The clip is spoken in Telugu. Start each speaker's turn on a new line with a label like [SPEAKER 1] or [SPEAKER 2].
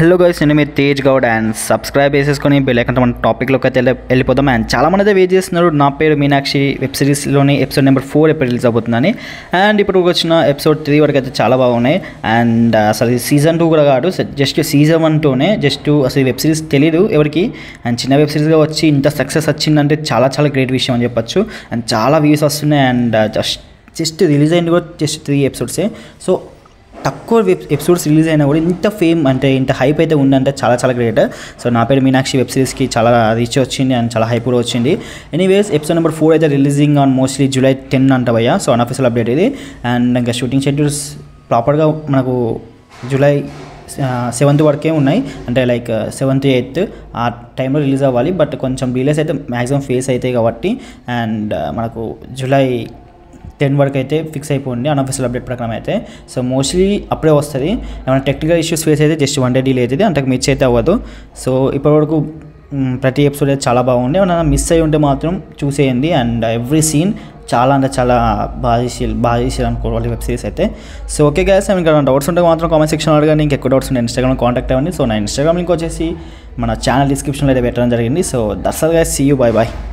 [SPEAKER 1] హలో గైస్, నేను మీ తేజ్ గౌడ్ అండ్ సబ్స్క్రైబ్ చేసేసుకొని బెల్ ఐకాన్ మన టాపిక్లోకి అయితే వెళ్ళిపోదాం. అండ్ చాలామంది అయితే వెయిట్ చేస్తున్నారు నా పేరు మీనాక్షి వెబ్ సిరీస్లోని ఎపిసోడ్ నెంబర్ 4 ఎప్పుడు రిలీజ్ అవుతుందని. అండ్ ఇప్పుడు వచ్చిన ఎపిసోడ్ 3 వరకు అయితే చాలా బాగున్నాయి. అండ్ అసలు సీజన్ 2 కూడా కాదు, జస్ట్ సీజన్ 1తోనే జస్ట్ అసలు వెబ్ సిరీస్ తెలియదు ఎవరికి. అండ్ చిన్న వెబ్ సిరీస్గా వచ్చి ఇంత సక్సెస్ వచ్చిందంటే చాలా చాలా గ్రేట్ విషయం అని చెప్పొచ్చు. అండ్ చాలా వ్యూస్ వస్తున్నాయి. అండ్ జస్ట్ రిలీజ్ అయింది కూడా జస్ట్ 3 ఎపిసోడ్సే. సో తక్కువ ఎపిసోడ్స్ రిలీజ్ అయినా కూడా ఇంత ఫేమ్ అంటే ఇంత హైప్ అయితే ఉందంటే చాలా చాలా గ్రేట్. సో నా పేరు మీనాక్షి వెబ్ సిరీస్కి చాలా రీచ్ వచ్చింది అండ్ చాలా హైప్ కూడా వచ్చింది. ఎనీవేస్ ఎపిసోడ్ నెంబర్ 4 అయితే రిలీజింగ్ ఆన్ మోస్ట్లీ July 10 అంట భయ్యా. సో అన్అఫీషియల్ అప్డేట్ ఇది. అండ్ ఇంకా షూటింగ్ షెడ్యూల్స్ ప్రాపర్గా మనకు July 7th వరకే ఉన్నాయి. అంటే లైక్ 7th 8th ఆ టైంలో రిలీజ్ అవ్వాలి. బట్ కొంచెం డిలేస్ అయితే మ్యాక్సిమం ఫేస్ అవుతాయి కాబట్టి అండ్ మనకు July 10 వరకు అయితే ఫిక్స్ అయిపోయింది అన్అఫీషియల్ అప్డేట్ ప్రకారం అయితే. సో మోస్ట్లీ అప్పుడే వస్తుంది. ఏమైనా టెక్నికల్ ఇష్యూస్ ఫేస్ అయితే జస్ట్ 1 day డిలే అవుతుంది, అంతకు మిస్ అయితే అవ్వదు. సో ఇప్పటివరకు ప్రతి ఎపిసోడ్ అయితే చాలా బాగుంది. ఏమైనా మిస్ అయ్యి ఉంటే మాత్రం చూసేయండి. అండ్ ఎవ్రీ సీన్ చాలా అంటే చాలా బాగా చేసి అనుకోవాలి వెబ్ సిరీస్ అయితే. సో ఓకే గైస్, ఇంకా డౌట్స్ ఉంటే మాత్రం కామెంట్ సెక్షన్లో అడగండి. ఇంకెక్కువ డౌట్స్ ఉంటే ఇన్స్టాగ్రామ్లో కాంటాక్ట్ అవ్వండి. సో నా ఇన్స్టాగ్రామ్ లింక్ వచ్చేసి మన ఛానల్ డిస్క్రిప్షన్లో అయితే పెట్టడం జరిగింది. So that's all guys, see you, bye bye.